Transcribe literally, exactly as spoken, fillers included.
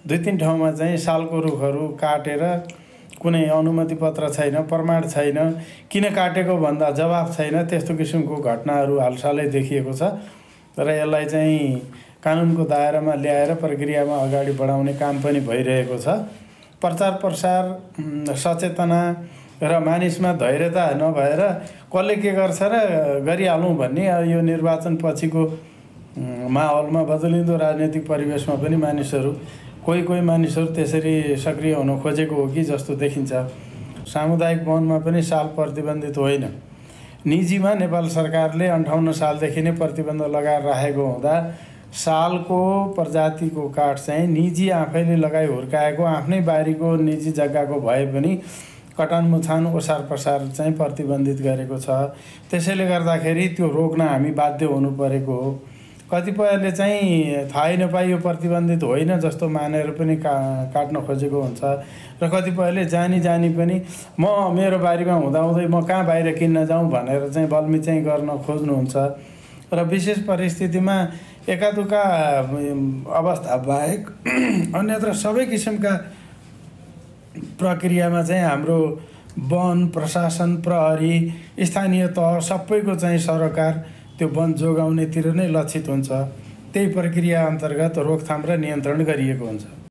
दुई तीन ठाउँमा चाहिँ सालको रुखहरू काटेर कुनै अनुमति पत्र छैन, प्रमाण छैन, किन काटेको भन्दा जवाफ छैन, त्यस्तो किसिमको घटनाहरू हालसालै देखिएको छ। र यसलाई चाहिँ कानुनको दायरामा ल्याएर प्रक्रियामा अगाडि बढाउने काम पनि भइरहेको छ। प्रचार प्रसार, सचेतना र मानिसमा धैर्यता नभएर कसले के गर्छ र गरिहालौँ भन्ने यो निर्वाचन पछिको माहौलमा, बदलिँदो राजनीतिक परिवेशमा पनि मानिसहरू कोही कोही मानिसहरू त्यसरी सक्रिय हुन खोजेको हो कि जस्तो देखिन्छ। सामुदायिक वनमा पनि साल प्रतिबन्धित होइन। निजीमा नेपाल सरकारले अन्ठाउन्न सालदेखि नै प्रतिबन्ध लगाएर राखेको हुँदा सालको प्रजातिको काठ चाहिँ निजी आफैले लगाई हुर्काएको आफ्नै बारीको निजी जग्गाको भए पनि कटान मुछान ओसार पसार चाहिँ प्रतिबन्धित गरेको छ। त्यसैले गर्दाखेरि त्यो रोक्न हामी बाध्य हुनु परेको हो। कतिपयले चाहिँ थाहै नपाई यो प्रतिबन्धित होइन जस्तो मानेर पनि का काट्न खोजेको हुन्छ र कतिपयले जानी जानी पनि म मेरो बारीमा हुँदाहुँदै म कहाँ बाहिर किन्न जाउँ भनेर चाहिँ बल्मी चाहिँ गर्न खोज्नुहुन्छ। र विशेष परिस्थितिमा एकादुका अवस्था बाहेक अन्यत्र सबै किसिमका प्रक्रियामा चाहिँ हाम्रो वन प्रशासन, प्रहरी, स्थानीय तह सबैको चाहिँ सरकार त्यो वन जोगाउनेतिर नै लक्षित हुन्छ। त्यही प्रक्रिया अन्तर्गत रोकथाम र नियन्त्रण गरिएको हुन्छ।